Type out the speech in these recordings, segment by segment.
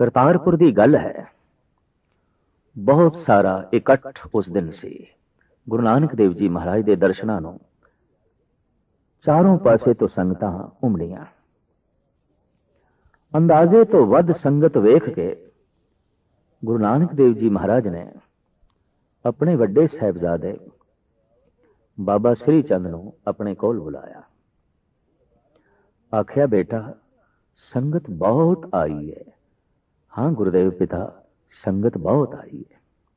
करतारपुर की गल है। बहुत सारा इकट्ठ उस दिन से गुरु नानक देव जी महाराज के दर्शनां नूं चारों पासे तो संगतां उमड़ियां। अंदाजे तो वध संगत वेख के गुरु नानक देव जी महाराज ने अपने वड्डे साहिबजादे बाबा श्री चंद नूं अपने कोल बुलाया। आख्या, बेटा संगत बहुत आई है। हाँ गुरुदेव पिता, संगत बहुत आई है।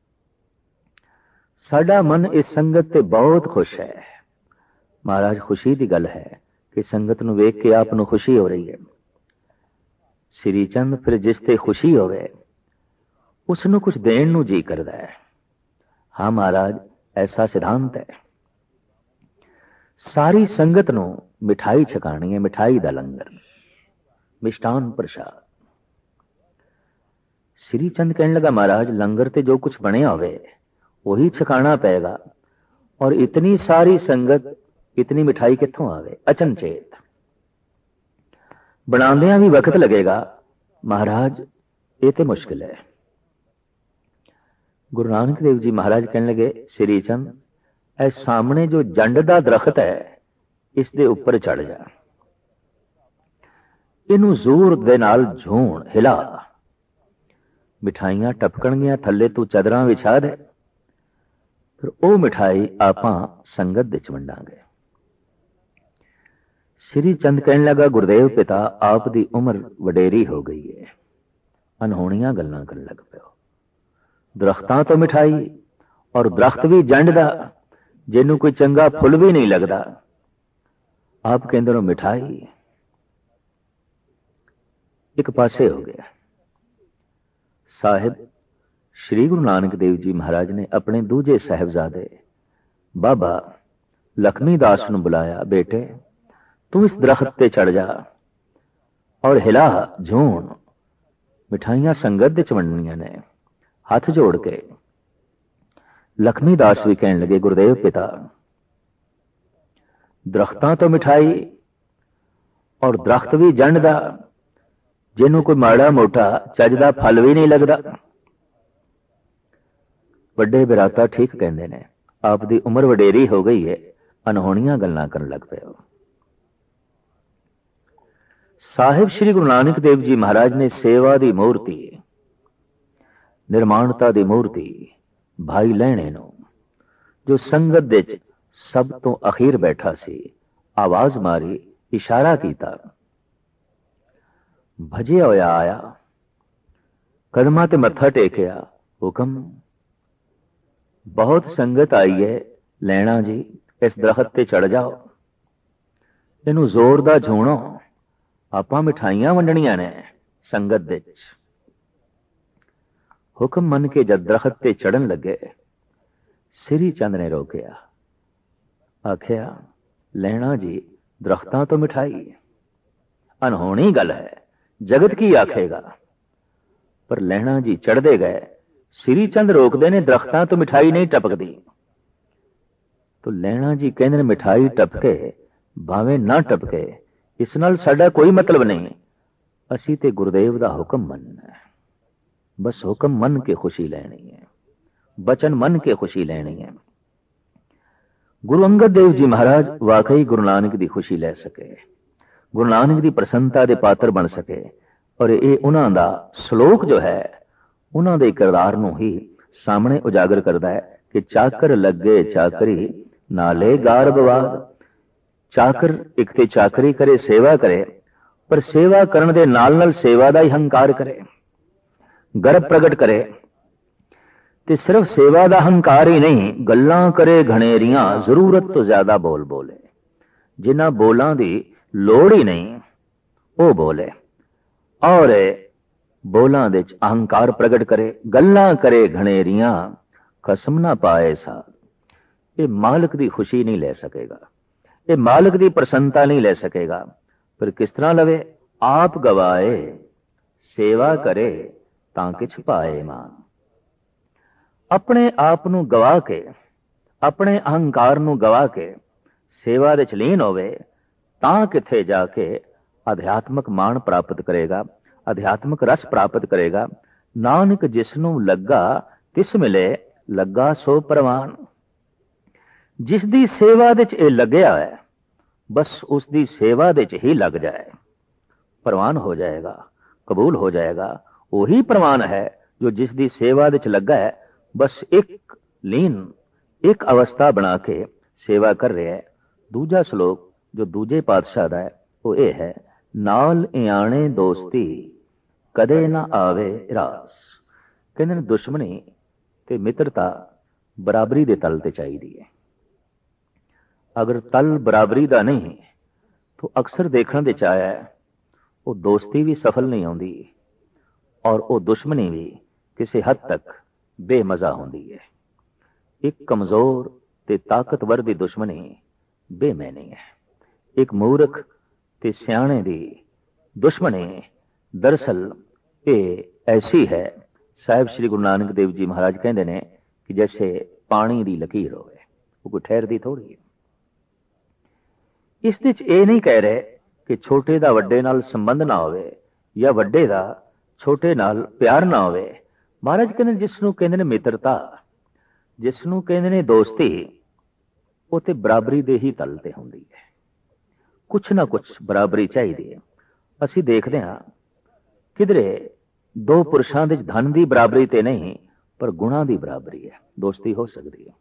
साडा मन इस संगत ते बहुत खुश है। महाराज, खुशी की गल है कि संगत नूं वेख के आप नूं खुशी हो रही है। श्री चंद फिर जिस ते खुशी होवे उसनूं कुछ देण नूं जी करदा है। हाँ महाराज, ऐसा सिद्धांत है। सारी संगत नूं मिठाई छकानी है, मिठाई दा लंगर, मिष्टान प्रसाद। श्री चंद कहने लगा, महाराज लंगर ते जो कुछ बने होवे वही छकाना पेगा, और इतनी सारी संगत इतनी मिठाई कित्थों आवे? अचनचेत बनांदियां भी वक्त लगेगा। महाराज ये तो मुश्किल है। गुरु नानक देव जी महाराज कहने लगे, श्री चंद ए सामने जो जंड दा दरख्त है इस दे ऊपर चढ़ जा, इनू जोर दे नाल झूण हिला, मिठाइयां टपकणगियां थल्ले, तू चादरां विछा दे, फिर वो मिठाई आपां संगत दे च वंडांगे। श्री चंद कहने लगा, गुरुदेव पिता आप दी उम्र वडेरी हो गई है, अनहोणियां गल्लां करन लग पिओ। दरख्तां तो मिठाई और दरख्त भी जंड दा, जिन्नू कोई चंगा फुल भी नहीं लगता, आप कहंदे हो मिठाई। एक पासे हो गया। साहिब श्री गुरु नानक देव जी महाराज ने अपने दूजे साहिबजादे बाबा लक्ष्मी दास नूं बुलाया। बेटे तू इस दरख्त ते चढ़ जा और हिला झूण, मिठाइयां संगत दे च वंडणियां ने। हाथ जोड़ के लक्ष्मी दास भी कहने लगे, गुरुदेव पिता दरख्तां तो मिठाई और दरख्त भी जंड दा, जिन्हों कोई माड़ा मोटा चज दा फल भी नहीं लगता। वड्डे बिराता ठीक कहते ने, आप दी उम्र वडेरी हो गई है, अनहोणियां गल्लां करन लग पे हो। साहिब श्री गुरु नानक देव जी महाराज ने सेवा दी मूर्ति, निर्माणता दी मूर्ति भाई लहणे नूं, जो संगत दे च सब तो अखीर बैठा सी, आवाज मारी, इशारा कीता, भजिया होया आया, कदमां ते मत्था टेकिया। हुक्म, बहुत संगत आई है, लैणा जी इस दरख्त ते चढ़ जाओ, इनू जोर दा झूणो, आपां मिठाइयां वंडणियां ने संगत दे च। हुक्म मन के जब दरख्त ते चढ़न लगे, श्री चंद ने रोकिया। आख्या, लैणा जी दरख्तां तो मिठाई, अनहोनी गल है, जगत की आखेगा। पर लैणा जी चढ़ते गए, श्री चंद रोकते ने, दरख्तां तो मिठाई नहीं टपकती। तो लैणा जी कहते हैं, मिठाई टपके भावें ना टपके, इस नाल साडा कोई मतलब नहीं, असी ते गुरुदेव दा हुक्म मनना है। बस हुक्म मन के खुशी लेनी है, बचन मन के खुशी लेनी है। गुरु अंगद देव जी महाराज वाकई गुरु नानक की खुशी ले सके, गुरु नानक की प्रसन्नता के पात्र बन सके, और ये उन्हां दा श्लोक जो है उन्हां दे किरदार नूं ही सामने उजागर करता है कि चाकर लगे चाकरी नाले गारबवाद। चाकर एक ते चाकरी करे, सेवा करे, पर सेवा करन दे नाल नाल सेवा दा ही हंकार करे, गर्व प्रगट करे, ते सिर्फ सेवा दा हंकार ही नहीं, गल्लां करे घनेरियां, जरूरत तो ज्यादा बोल बोले, जिन्हां बोलां दी लोड़ ही नहीं वो बोले, और बोलां दे च अहंकार प्रगट करे, गल्लां करे घनेरियां, कसम ना पाए साथ। ये मालिक दी खुशी नहीं ले सकेगा, ये मालिक दी प्रसन्नता नहीं ले सकेगा। फिर किस तरह लवे? आप गवाए सेवा करे तां किछ पाए मान। अपने आप नूं गवा के, अपने अहंकार नूं गवा के सेवा दे च लीन होवे तां किथे जाके आध्यात्मक मान प्राप्त करेगा। अध्यात्मक रस प्राप्त करेगा। नानक जिसनों लगा तिस मिले, लगा सो परवान। जिस दी सेवा दे च लग्या है, बस उस दी सेवा दे च ही लग जाए, परवान हो जाएगा, कबूल हो जाएगा। वही प्रमाण है जो जिस दी सेवा दे च लगा है, बस एक लीन एक अवस्था बना के सेवा कर रहे है। दूजा श्लोक जो दूजे पातशाह दा है वो ये है, नाल इयाणे दोस्ती कदे ना आवे रास। कहते हैं दुश्मनी ते मित्रता बराबरी दे तल ते चाहिदी है। अगर तल बराबरी दा नहीं तो अक्सर देखने दे आया है वो दोस्ती भी सफल नहीं होती और वो दुश्मनी भी किसी हद तक बेमजा होती है। एक कमजोर ते ताकतवर दी दुश्मनी बेमैनी है। एक मूर्ख ते सियाणे दी दुश्मनी दरअसल ये ऐसी है, साहिब श्री गुरु नानक देव जी महाराज कहते हैं कि जैसे पानी दी लकीर होवे, वो कोई ठहरदी थोड़ी है। इस विच ये नहीं कह रहे कि छोटे दा वड्डे नाल संबंध ना होवे या वड्डे दा छोटे नाल प्यार ना होवे। महाराज कहते जिसनों कहते हैं मित्रता, जिसनों कहते हैं दोस्ती, वो ते बराबरी दे ही तल ते हुंदी है। कुछ ना कुछ बराबरी चाहिए। असी देखते हैं किधरे दो पुरुषों के धन की बराबरी ते नहीं पर गुणा की बराबरी है, दोस्ती हो सकती है।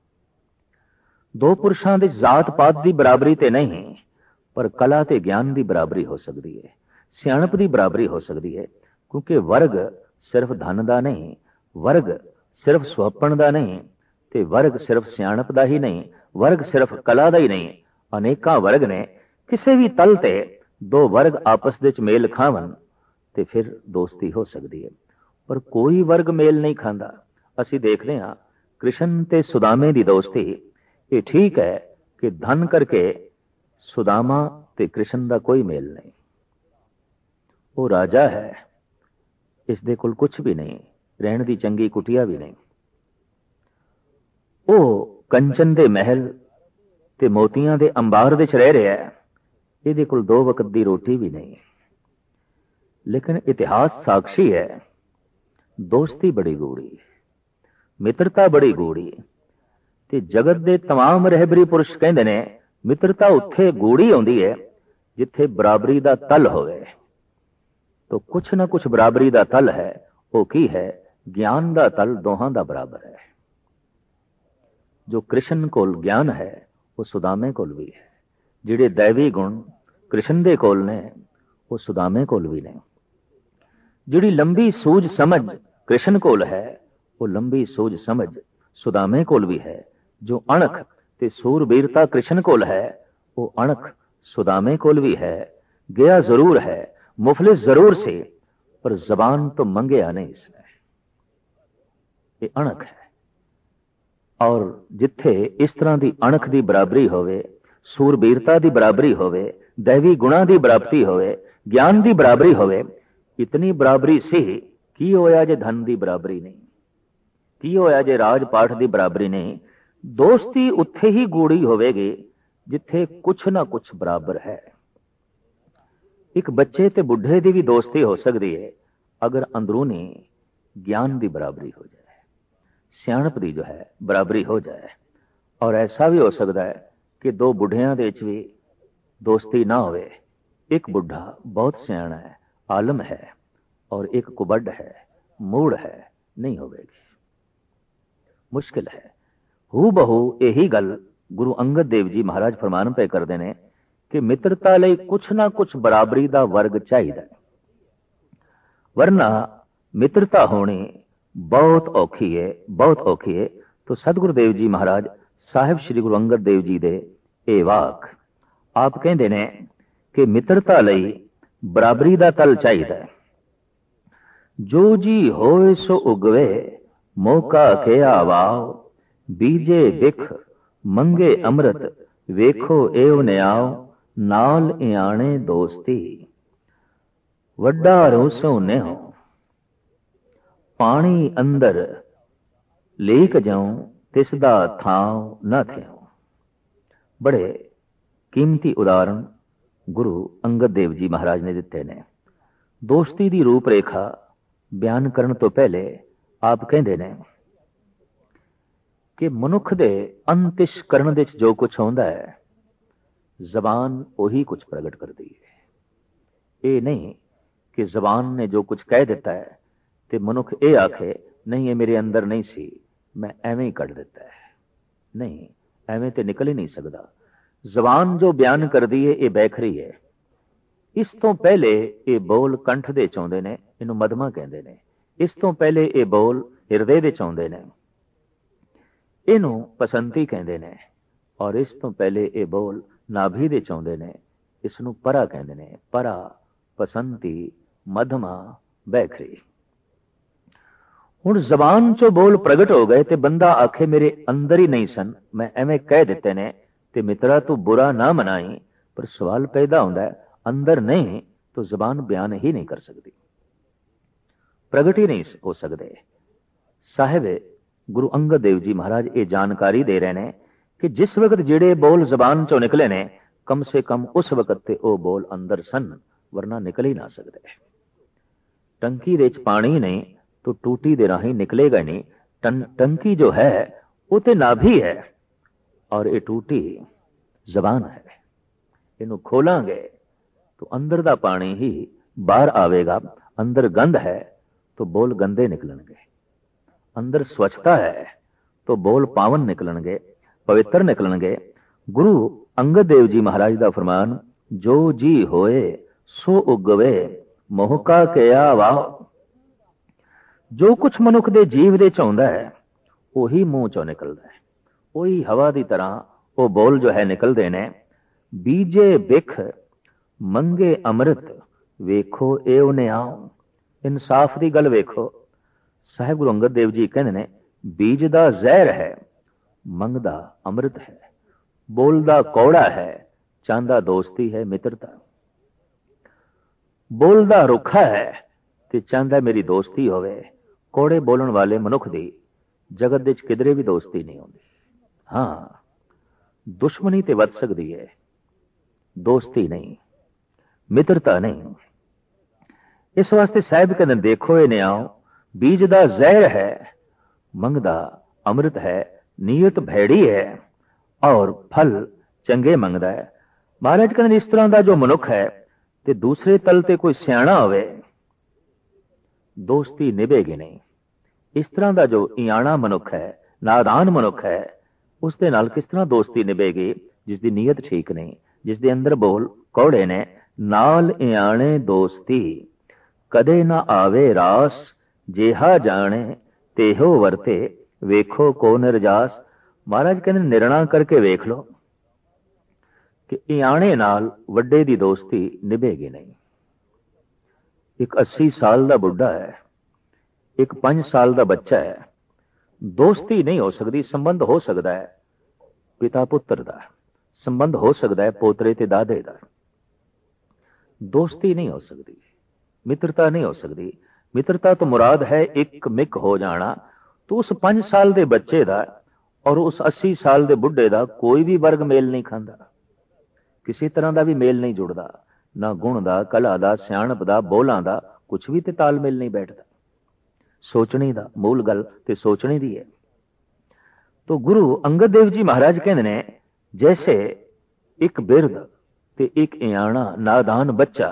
दो पुरुषों के जात पात की बराबरी ते नहीं पर कला ते ज्ञान की बराबरी हो सकती है, सियाणप की बराबरी हो सकती है। क्योंकि वर्ग सिर्फ धन का नहीं, वर्ग सिर्फ सुहपण का नहीं, ते वर्ग सिर्फ सियाणप का ही नहीं, वर्ग सिर्फ कला का ही नहीं। अनेका वर्ग ने किसी भी तल ते दो वर्ग आपस में मेल खावन ते फिर दोस्ती हो सकती है। पर कोई वर्ग मेल नहीं खाता। असी देखते हैं कृष्ण ते सुदामे की दोस्ती ये ठीक है कि धन करके सुदामा ते कृष्ण का कोई मेल नहीं। वो राजा है, इस दे कोल कुछ भी नहीं, रहने की चंगी कुटिया भी नहीं। वो कंचन दे महल ते मोतियां दे अंबार दे च रह रहा है, ये कोल दो वक्त की रोटी भी नहीं। लेकिन इतिहास साक्षी है, दोस्ती बड़ी गूढ़ी, मित्रता बड़ी गूढ़ी। ते जगत दे तमाम रहबरी पुरुष कहते ने मित्रता उत्थे गूढ़ी होंदी है जिथे बराबरी दा तल होवे। तो कुछ ना कुछ बराबरी दा तल है, वो की है? ज्ञान दा तल दोहां दा बराबर है। जो कृष्ण कोल ज्ञान है वो सुदामे कोल भी है। जिहड़े दैवी गुण कृष्ण दे कोल ने वो सुदामे कोल भी ने। जिहड़ी लंबी सूझ समझ कृष्ण कोल है वो लंबी सूझ समझ सुदामे कोल भी है। जो अणख ते सूरबीरता कृष्ण कोल है वो अणख सुदामे कोल भी है। गया जरूर है, मुफलिस जरूर से, पर जबान तो मंगया नहीं इसने। ये अणख है। और जिथे इस तरह की अणख की बराबरी होवे, सूरबीरता की बराबरी होवे, दैवी गुणा की बराबरी होवे, ज्ञान की बराबरी होवे, इतनी बराबरी से की होया जे धन की बराबरी नहीं, की होया जे राज पाठ की बराबरी नहीं। दोस्ती उत्थे ही गूढ़ी होवेगी जिथे कुछ ना कुछ बराबर है। एक बच्चे ते बुढ़े की भी दोस्ती हो सकती है अगर अंदरूनी ज्ञान की बराबरी हो जाए, सियाणप की जो है बराबरी हो जाए। और ऐसा भी हो सकता है कि दो बुढ़ियां दे विच भी दोस्ती ना होवे, एक बुढ़ा बहुत सियाणा है, आलम है, और एक कुबड़ है, मूड़ है, नहीं होवेगी, मुश्किल है। हू बहु यही गल गुरु अंगद देव जी महाराज फरमान पे करते हैं कि मित्रता लई कुछ ना कुछ बराबरी का वर्ग चाहिए, वरना मित्रता होनी बहुत औखी है, बहुत औखी है। तो सतगुरुदेव जी महाराज साहिब श्री गुरु अंगद देव जी दे ए वाक आप कहते हैं कि मित्रता लई बराबरी का तल चाहिए। जो जी होए सो उगवे, मौका के आवाओ, बीजे बिख मंगे अमृत, वेखो एव न्याओ, नाल इयाणे दोस्ती, वड्डा रोसो नेहो, पानी अंदर लेक जाऊं, तिसदा थाव न थ्यो। बड़े कीमती उदाहरण गुरु अंगद देव जी महाराज ने दिते ने। दोस्ती की रूप रेखा बयान करने तो पहले आप कहते हैं कि मनुख दे अंतिशकरण दे जो कुछ होंदा है जबान वही कुछ प्रगट करती है। ये नहीं कि जबान ने जो कुछ कह दिता है तो मनुख ये आखे नहीं ये मेरे अंदर नहीं सी, मैं एवें ही कढ़ दिता है। नहीं, एवें तो निकल ही नहीं सकता। जबान जो बयान करती है ये बैखरी है। इस तो पहले ये बोल कंठ दे चाहुंदे ने, इनू मधमा कहंदे ने। इस तो पहले ये बोल हिरदे दे चाहुंदे ने, इनू पसंती कहंदे ने। और इस तो पहले ये बोल नाभि दे चाहुंदे ने, इसनू परा कहंदे ने। परा, पसंती, मधमा, बैखरी। हुण जबान चो बोल प्रगट हो गए ते बंदा आखे मेरे अंदर ही नहीं सन, मैं एवें कह दिते ने ते मित्रा तू बुरा ना मनाई। पर सवाल पैदा होंदा है अंदर नहीं तो जबान बयान ही नहीं कर सकती, प्रगट ही नहीं हो सकते। साहिब गुरु अंगद देव जी महाराज ये जानकारी दे रहे हैं कि जिस वक्त जेड़े बोल जबान चो निकले ने कम से कम उस वक्त ते वो बोल अंदर सन, वरना निकल ही ना सकते। टंकी दे पानी नहीं तो टूटी दे राही निकलेगा नहीं। टंकी जो है वो ते नाभि है और ये टूटी जबान है। इनू खोलांगे तो अंदर दा पानी ही बाहर आवेगा। अंदर गंद है तो बोल गंदे निकलणगे, अंदर स्वच्छता है तो बोल पावन निकलणगे, पवित्र निकलणगे। गुरु अंगद देव जी महाराज दा फरमान, जो जी होए सो उगवे मोह का किया वाह। जो कुछ मनुख दे जीव दे चाहुंदा है वही मुंह चो निकलदा है, वही हवा दी तरह वो बोल जो है निकलदे ने। बीजे बिख मंगे अमृत वेखो एव ने आओ। इंसाफ की गल वेखो। साहिब गुरु अंगद देव जी कहते ने बीज दा जहर है, मंगदा अमृत है, बोलदा कौड़ा है, चांदा दोस्ती है मित्रता। बोलदा रुखा है ते चांदा मेरी दोस्ती होवे। कौड़े बोलन वाले मनुख दी जगत विच किधरे भी दोस्ती नहीं होंदी। हाँ, दुश्मनी ते वध सकदी है, दोस्ती नहीं, मित्रता नहीं। इस वास्ते साहिब कहते देखो ये न्याओ, बीज दा जहर है, मंगदा अमृत है, नीयत भैड़ी है और फल चंगे मंगदा है। महाराज कहते इस तरह का जो मनुख है ते दूसरे तल ते कोई सियाणा होवे दोस्ती निभेगी नहीं। इस तरह का जो इयाणा मनुख है, नादान मनुख है, उसके नाल किस तरह दोस्ती निभेगी जिसकी नीयत ठीक नहीं, जिसके अंदर बोल कौड़े ने। नाल इयाणे दोस्ती कदे ना आवे रास, जेहा जाने तेहो वरते वेखो को निर्जास। महाराज कहते निर्णा करके वेख लो कि इयाणे नाल वड्डे दी दोस्ती निभेगी नहीं। एक 80 साल का बुढ़ा है, एक 5 साल का बच्चा है, दोस्ती नहीं हो सकती। संबंध हो सकता है पिता पुत्र का, संबंध हो सकता है पोतरे ते दादे का, दोस्ती नहीं हो सकती, मित्रता नहीं हो सकती। मित्रता तो मुराद है एक मिक हो जाना। तो उस 5 साल के बच्चे का और उस 80 साल के बुढ़े का कोई भी वर्ग मेल नहीं खाता, किसी तरह का भी मेल नहीं जुड़ता। ना गुण का, कला का, सियाणप का, बोलों का कुछ भी ते तालमेल नहीं बैठता। सोचने का मूल गल ते सोचने की है। तो गुरु अंगद देव जी महाराज कहते ने जैसे एक बिरध ते एक इयाणा नादान बच्चा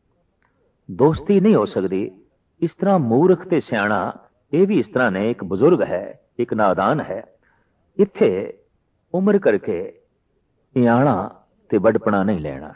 दोस्ती नहीं हो सकती, इस तरह मूर्ख ते सियाणा ये भी इस तरह ने। एक बुजुर्ग है, एक नादान है। इत्थे उम्र करके इयाणा ते बड़पना नहीं लेना।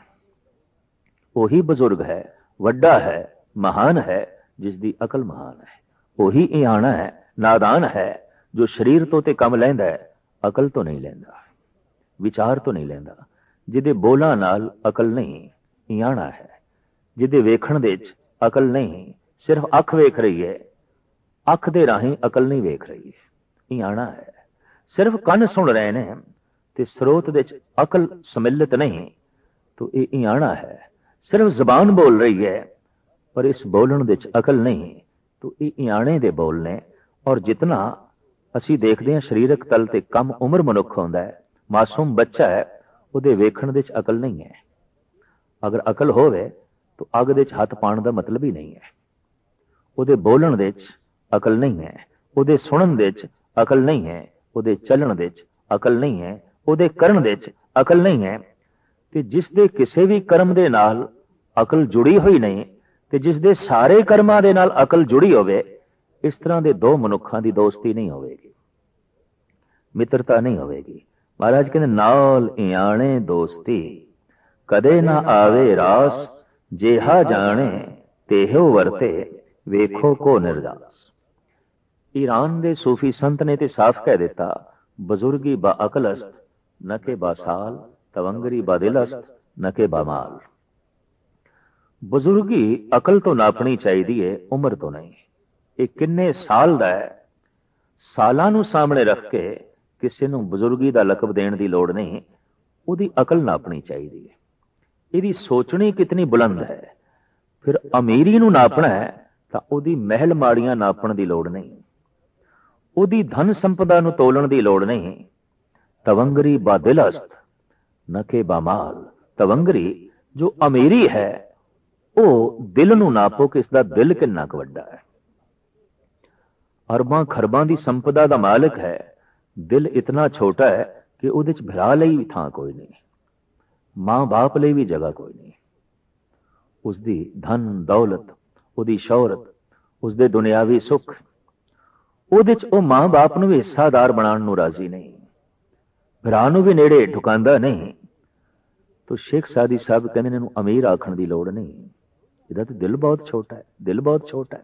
वही बुजुर्ग है, वड्डा है, महान है, जिसकी अकल महान है। वही इयाणा है, नादान है, जो शरीर तो ते कम लैंदा है, अकल तो नहीं लैंदा, विचार तो नहीं लैंदा। जिदे बोलां नाल अकल नहीं, इयाणा है। जिदे वेखण दे च अकल नहीं, सिर्फ अख वेख रही है, अख दे राही अकल नहीं वेख रही, इयाणा है। सिर्फ कन सुन रहे ने ते स्रोत दे च अकल सम्मिलित नहीं, तो ये इयाणा है। सिर्फ जबान बोल रही है पर इस बोलण दे च अकल नहीं, तो ये इयाणे दे बोल ने। और जितना असी देखते हैं शरीरक तल ते कम उम्र मनुख होंदा है, मासूम बच्चा है, उहदे वेखण दे च अकल नहीं है। अगर अकल होवे तो अग दे हथ पाउण दा मतलब ही नहीं है। उहदे बोलण दे अकल नहीं है, उहदे सुणन दे अकल नहीं है, उहदे चलण दे अकल नहीं है, उहदे करन दे अकल नहीं है। ते जिस दे किसी भी कर्म दे नाल अकल जुड़ी हुई नहीं ते जिस दे सारे कर्मां दे नाल अकल जुड़ी होवे, इस तरह दे दो मनुखां दी दोस्ती नहीं होवेगी, मित्रता नहीं होवेगी। महाराज कहते नाल इयाणे दोस्ती कदे ना आवे रास, जेहा जाने तेहो वर्ते वेखो को निर्दास। ईरान दे सूफी संत ने ते साफ कह दिता, बुजुर्गी बा अकलस्त न के बासाल, तवंगरी बा दिलस्त न के बामाल। बुजुर्गी अकल तो नापनी चाहिए, उम्र तो नहीं। ये किन्ने साल दा है, सालां नूं सामने रख के किसी नूं बुजुर्गी दा लकब देण दी लोड़ नहीं, उहदी अकल नापनी चाहिए। इहदी सोचनी कितनी बुलंद है। फिर अमीरी नूं नापना है तां उहदी महल माड़ियां नापण दी लोड़ नहीं, उहदी धन संपदा नूं तोलण दी लोड़ नहीं। तवंगरी बा दिलस्त न के बामाल। तवंगरी जो अमीरी है वह दिल नूं नापो कि इसका दिल कितना क वड्डा है। अरबां खरबां दी संपदा दा मालिक है, दिल इतना छोटा है कि उहदे च भरा लई भी थां कोई नहीं, मां बाप लई भी जगह कोई नहीं। उसदी धन दौलत, उसदी शौहरत, उसदे दुनियावी सुख, ਉਹਦੇ ਚ ਉਹ ਮਾਂ ਬਾਪ ਨੂੰ ਵੀ ਹਿੱਸਾਦਾਰ ਬਣਾਉਣ ਨੂੰ ਰਾਜ਼ੀ ਨਹੀਂ, ਭਰਾ ਨੂੰ ਵੀ ਨੇੜੇ ਢੁਕਾਉਂਦਾ ਨਹੀਂ। तो शेख सादी साहब कहते इन्हू अमीर आखण की लोड़ नहीं, ਇਹਦਾ तो दिल बहुत छोटा है, दिल बहुत छोटा है।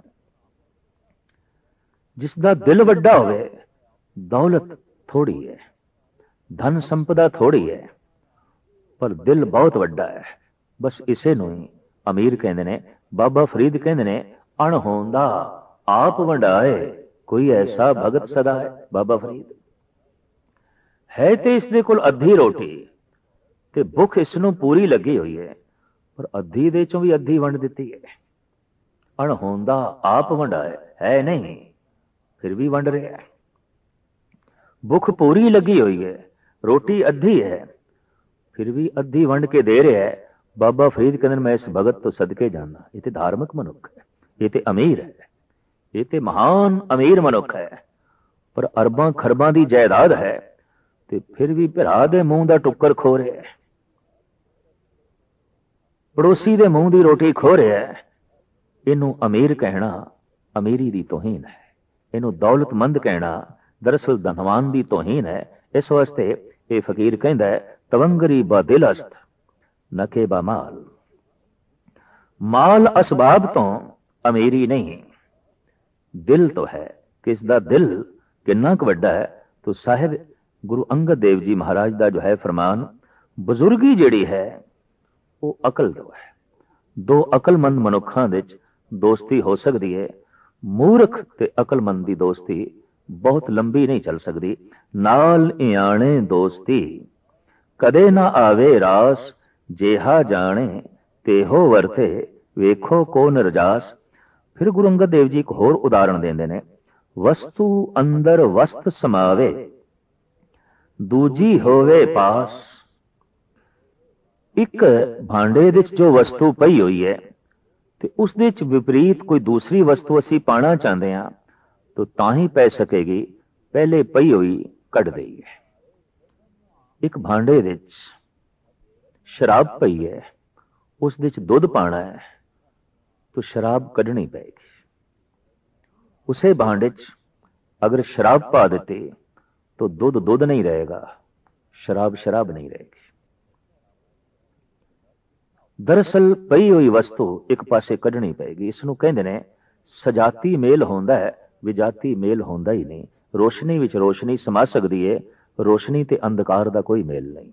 जिसका दिल वड्डा होवे, दौलत थोड़ी है, धन संपदा थोड़ी है, पर दिल बहुत वड्डा है। बस इसे नूं ही अमीर कहते ने। बाबा फरीद कहते ने अणहोंदा आप वंडाए, कोई ऐसा भगत सदा है। बाबा फरीद है तो इसदे कोल अद्धी रोटी ते भुख इसनूं पूरी लगी हुई है, पर अद्धी दे चों भी अद्धी वंड दिती है। अणहोंदा आप वंडाए है नहीं, फिर भी वंड रहा है। भुख पूरी लगी हुई है, रोटी अद्धी है, फिर भी अद्धी वंड के दे रहा है। बाबा फरीद कहते मैं इस भगत तो सदके जाना, ये तो धार्मिक मनुख है, ये तो अमीर है, ये तो महान अमीर मनुख है, पर अरबां खरबां दी जायदाद है ते फिर भी भरा दे मूंह दा टुक्कर खो रहा है, पड़ोसी दे मूंह दी रोटी खो रहा है। इनू अमीर कहना अमीरी दी तोहीन है, इनू दौलतमंद कहना दरअसल धनवान दी तोहीन है। इस वास्ते ये फकीर कहंदा है तवंगरी बा दिलस्त न के बा माल। माल असबाब तो अमीरी नहीं, दिल तो है कि इसका दिल कितना क वड्डा है। तो साहिब गुरु अंगद देव जी महाराज का जो है फरमान, बुजुर्गी जिहड़ी है वो अकल दो है। दो अकलमंद मनुखां दे विच दोस्ती हो सकती है, मूर्ख ते अकलमंद दी दोस्ती बहुत लंबी नहीं चल सकती। नाल इयाणे दोस्ती कदे ना आवे रास, जेहा जाने तेहो वरते वेखो को नरजास। फिर गुरु अंगद देव जी एक होर उदाहरण देंदे ने, वस्तु अंदर वस्त समावे दूजी होवे पास। एक भांडे दे जो वस्तु पई हुई है ते उस दे विपरीत कोई दूसरी वस्तु असी पाना चाहते हैं तो ताही पै सकेगी, पहले पई हुई कढ़ देई है। एक भांडे दे शराब पई है, उस दे दुध पाना है तो शराब कढ़नी पेगी। उसे भांडे अगर शराब पा देते तो दुध दुध नहीं रहेगा, शराब शराब नहीं रहेगी। दरअसल पई हुई वस्तु एक पासे कढ़नी पेगी। इसनूं कहंदे ने सजाती मेल होंदा है, विजाती मेल होंदा ही नहीं। रोशनी विच रोशनी समा सकती है, रोशनी ते अंधकार दा कोई मेल नहीं।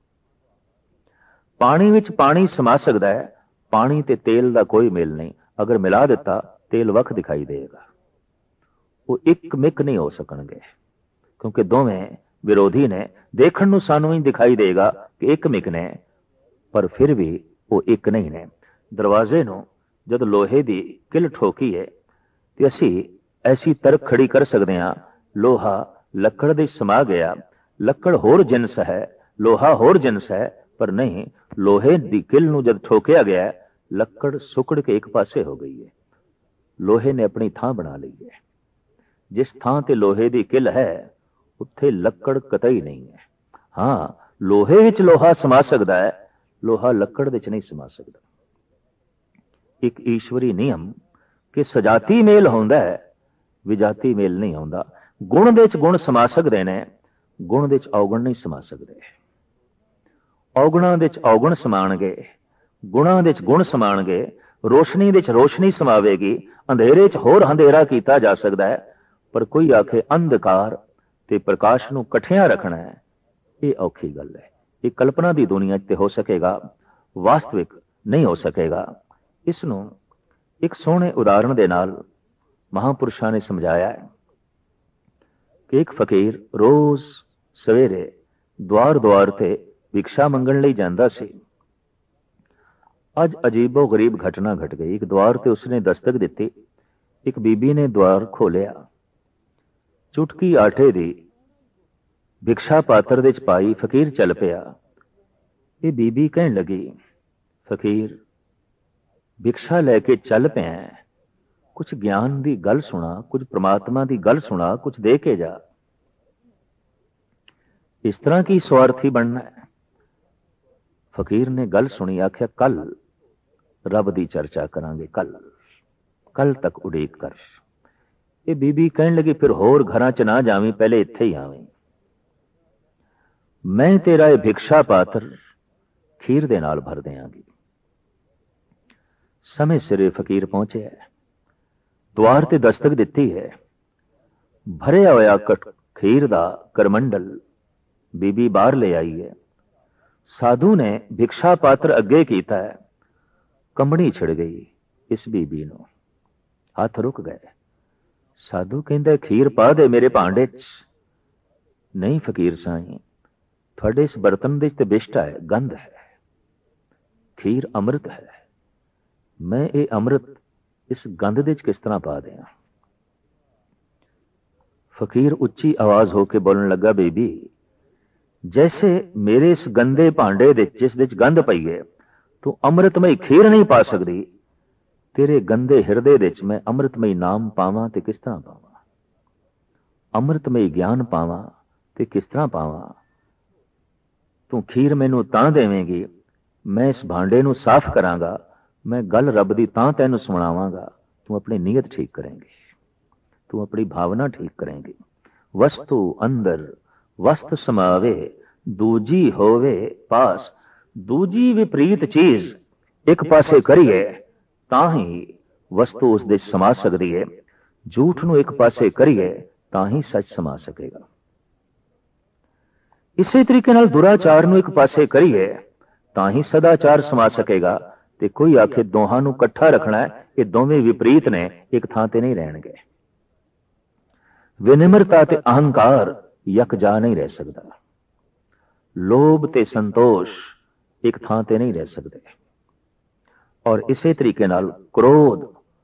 पानी विच पानी समा सकता है, पानी ते तेल दा कोई मेल नहीं। अगर मिला दिता तेल वख दिखाई देगा, वो एक मिक नहीं हो सकणगे, क्योंकि दोवें विरोधी ने। देखण नूं सानूं ही दिखाई देगा कि एक मिक ने, पर फिर भी वो एक नहीं ने। दरवाजे नूं जद लोहे दी किल ठोकी है तो असी ऐसी तरक खड़ी कर सकते हैं, लोहा लकड़ दे समा गया। लकड़ होर जिनस है, लोहा होर जिनस है, पर नहीं लोहे दी किल नूं जद ठोकिया गया ਲੱਕੜ ਸੁਕੜ ਕੇ ਇੱਕ ਪਾਸੇ ਹੋ ਗਈ ਹੈ। ਲੋਹੇ ਨੇ ਆਪਣੀ ਥਾਂ ਬਣਾ ਲਈ ਹੈ। ਜਿਸ ਥਾਂ ਤੇ ਲੋਹੇ ਦੀ ਕਿੱਲ ਹੈ ਉੱਥੇ ਲੱਕੜ ਕਤਈ ਨਹੀਂ ਹੈ। ਹਾਂ, ਲੋਹੇ ਵਿੱਚ ਲੋਹਾ ਸਮਾ ਸਕਦਾ ਹੈ, ਲੋਹਾ ਲੱਕੜ ਵਿੱਚ ਨਹੀਂ ਸਮਾ ਸਕਦਾ। ਇੱਕ ਈਸ਼ਵਰੀ ਨਿਯਮ ਕਿ ਸਜਾਤੀ ਮੇਲ ਹੁੰਦਾ ਹੈ, ਵਿਜਾਤੀ ਮੇਲ ਨਹੀਂ ਹੁੰਦਾ। ਗੁਣ ਦੇ ਵਿੱਚ ਗੁਣ ਸਮਾ ਸਕਦੇ ਨੇ, ਗੁਣ ਦੇ ਵਿੱਚ ਔਗਣ ਨਹੀਂ ਸਮਾ ਸਕਦੇ। ਔਗਣਾਂ ਦੇ ਵਿੱਚ ਔਗਣ ਸਮਾਣਗੇ, ਗੁਣਾਂ ਦੇ ਵਿੱਚ ਗੁਣ ਸਮਾਣਗੇ, ਰੋਸ਼ਨੀ ਦੇ ਵਿੱਚ ਰੋਸ਼ਨੀ ਸਮਾਵੇਗੀ, ਅੰਧੇਰੇ 'ਚ ਹੋਰ ਅੰਧੇਰਾ ਕੀਤਾ ਜਾ ਸਕਦਾ ਹੈ। ਪਰ ਕੋਈ ਆਖੇ ਅੰਧਕਾਰ ਤੇ ਪ੍ਰਕਾਸ਼ ਨੂੰ ਇਕੱਠਿਆਂ ਰੱਖਣਾ ਹੈ, ਇਹ ਔਖੀ ਗੱਲ ਹੈ। ਇਹ ਕਲਪਨਾ ਦੀ ਦੁਨੀਆ 'ਚ ਤੇ ਹੋ ਸਕੇਗਾ, ਵਾਸਤਵਿਕ ਨਹੀਂ ਹੋ ਸਕੇਗਾ। ਇਸ ਨੂੰ ਇੱਕ ਸੋਹਣੇ ਉਦਾਹਰਣ ਦੇ ਨਾਲ ਮਹਾਂਪੁਰਸ਼ਾਂ ਨੇ ਸਮਝਾਇਆ ਹੈ ਕਿ ਇੱਕ ਫਕੀਰ ਰੋਜ਼ ਸਵੇਰੇ ਦੁਆਰ ਦੁਆਰ ਤੇ ਭਿਕਸ਼ਾ ਮੰਗਣ ਲਈ ਜਾਂਦਾ ਸੀ। ਅੱਜ ਅਜੀਬੋ ਗਰੀਬ ਘਟਨਾ ਘਟ ਗਈ। ਇੱਕ ਦੁਆਰ ਤੇ ਉਸਨੇ ਦਸਤਕ ਦਿੱਤੀ। ਇੱਕ ਬੀਬੀ ਨੇ ਦੁਆਰ ਖੋਲਿਆ, ਚੁਟਕੀ ਆਟੇ ਦੀ ਭਿਕਸ਼ਾ ਪਾਤਰ ਦੇ ਚ ਪਾਈ, ਫਕੀਰ ਚੱਲ ਪਿਆ। ਇਹ ਬੀਬੀ ਕਹਿਣ ਲੱਗੀ, ਫਕੀਰ ਭਿਕਸ਼ਾ ਲੈ ਕੇ ਚੱਲ ਪਿਆ, ਕੁਝ ਗਿਆਨ ਦੀ ਗੱਲ ਸੁਣਾ, ਕੁਝ ਪ੍ਰਮਾਤਮਾ ਦੀ ਗੱਲ ਸੁਣਾ, ਕੁਝ ਦੇ ਕੇ ਜਾ। ਇਸ ਤਰ੍ਹਾਂ ਕੀ ਸਵਾਰਥੀ ਬਣਨਾ ਹੈ? ਫਕੀਰ ਨੇ ਗੱਲ ਸੁਣੀ, ਆਖਿਆ ਕੱਲ ਰੱਬ ਦੀ ਚਰਚਾ ਕਰਾਂਗੇ, ਕੱਲ ਤੱਕ ਉਡੀਕ ਕਰ। ਇਹ ਬੀਬੀ ਕਹਿਣ ਲੱਗੀ, ਫਿਰ ਹੋਰ ਘਰਾਂ 'ਚ ਨਾ ਜਾਵੀਂ, ਪਹਿਲੇ ਇੱਥੇ ਹੀ ਆਵੀਂ। ਮੈਂ ਤੇਰਾ ਇਹ ਭਿਕਸ਼ਾ ਪਾਤਰ ਖੀਰ ਦੇ ਨਾਲ ਭਰ ਦਿਆਂਗੀ। ਸਮੇਂ ਸਿਰੇ ਫਕੀਰ ਪਹੁੰਚਿਆ, ਦੁਆਰ ਤੇ ਦਸਤਕ ਦਿੱਤੀ ਹੈ। ਭਰਿਆ ਹੋਇਆ ਖੀਰ ਦਾ ਕਰਮੰਡਲ ਬੀਬੀ ਬਾਹਰ ਲੈ ਆਈ ਹੈ। ਸਾਧੂ ਨੇ ਭਿਕਸ਼ਾ ਪਾਤਰ ਅੱਗੇ ਕੀਤਾ ਹੈ, ਕੰਬਣੀ ਛਿੜ ਗਈ ਇਸ ਬੀਬੀ ਨੂੰ, ਹੱਥ ਰੁਕ ਗਏ। ਸਾਧੂ ਕਹਿੰਦਾ, ਖੀਰ ਪਾ ਦੇ ਮੇਰੇ ਭਾਂਡੇ 'ਚ। ਨਹੀਂ ਫਕੀਰ ਸਾਈਂ, ਤੁਹਾਡੇ ਇਸ ਬਰਤਨ ਦੇ 'ਚ ਤੇ ਬਿਸ਼ਟਾ ਹੈ, ਗੰਧ ਹੈ। ਖੀਰ ਅੰਮ੍ਰਿਤ ਹੈ, ਮੈਂ ਇਹ ਅੰਮ੍ਰਿਤ ਇਸ ਗੰਧ ਦੇ 'ਚ ਕਿਸ ਤਰ੍ਹਾਂ ਪਾ ਦਿਆਂ? ਫਕੀਰ ਉੱਚੀ ਆਵਾਜ਼ ਹੋ ਕੇ ਬੋਲਣ ਲੱਗਾ, ਬੀਬੀ जैसे मेरे इस गंदे भांडे दे जिस दे गंद पई है तू अमृतमई खीर नहीं पा सकती, तेरे गंदे हिरदे दे मैं अमृतमई नाम पावां ते किस तरह पावां? अमृतमई ज्ञान पावां ते किस तरह पावां? तू खीर मैनू तां देवेंगी, मैं इस भांडे नू साफ करांगा, मैं गल रब दी तां तैनू सुणावांगा, तू अपनी नीयत ठीक करेंगी, तू अपनी भावना ठीक करेंगी। वस्तु अंदर वस्त समावे, दूजी होवे पास। दूजी विपरीत चीज एक पासे करिए तां ही वस्तु उस दे समा सकती है। झूठ नू एक पासे करिए तां ही सच समा सकेगा। इसी तरीके नाल दुराचार नू एक पासे करिए तां ही सदाचार समा सकेगा। ते कोई आखे दोहां नू इकट्ठा रखना है, ये दोवें विपरीत ने, एक थां ते नहीं रहणगे। विनिम्रता ते अहंकार यक जा नहीं रह सकता, लोभ ते संतोष एक थां ते नहीं रह सकते। और इसे तरीके नाल क्रोध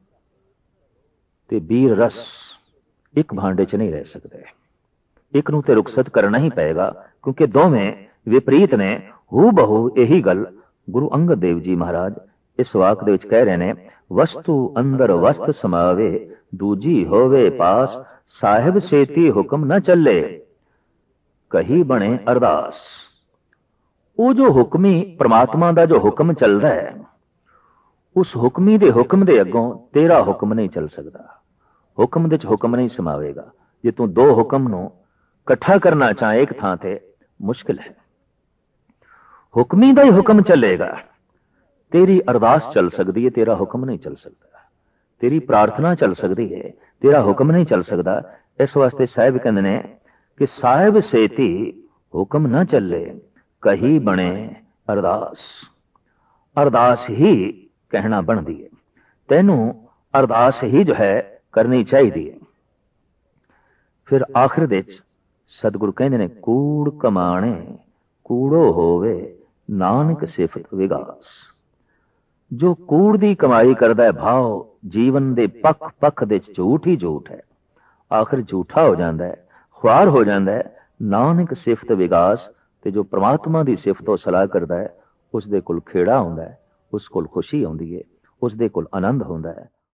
ते वीर रस एक भांडे च नहीं रह सकते। एक नूं ते रुखसत करना ही पएगा, क्योंकि दोवें विपरीत ने। हू बहु यही गल गुरु अंगद देव जी महाराज इस वाक दे विच कह रहे ने, वस्तु अंदर वस्त समावे, दूजी होवे पास। साहिब सेती हुक्म न चले, कही बने अरदास। वो जो हुक्मी परमात्मा का जो हुक्म चल रहा है, उस हुक्मी दे हुक्म दे अगों तेरा हुक्म नहीं चल सकता। हुक्म दे हुक्म नहीं समावेगा। जे तू दो हुक्म नू इकट्ठा करना चाहे एक थां ते, मुश्किल है। हुक्मी का ही हुक्म चलेगा, तेरी अरदास चल सकती है, तेरा हुक्म नहीं चल सकता। तेरी प्रार्थना चल सकती है, तेरा हुक्म नहीं चल सकता। इस वास्ते साहिब कहते ने कि साहिब सेती हुक्म न चले, कही बने अरदास। अरदास ही कहना बनती है, तेनू अरदास ही जो है करनी चाहिए। फिर आखिर दे सतगुरु कहते ने, कूड़ कमाणे कूड़ो होवे, नानक सिफत विगास। जो कूड़ दी कमाई करदा है भाव, जीवन दे पख पख दे झूठ ही झूठ है, आखिर झूठा हो जाता है, ख्वार हो जाता है। नानक सिफत विगास, ते जो परमात्मा की सिफत और सलाह करता है, उस दे कोल खेड़ा होंदा है, ਉਸ ਕੋਲ ਖੁਸ਼ੀ ਆਉਂਦੀ ਹੈ, ਉਸ ਦੇ ਕੋਲ ਆਨੰਦ ਹੁੰਦਾ ਹੈ।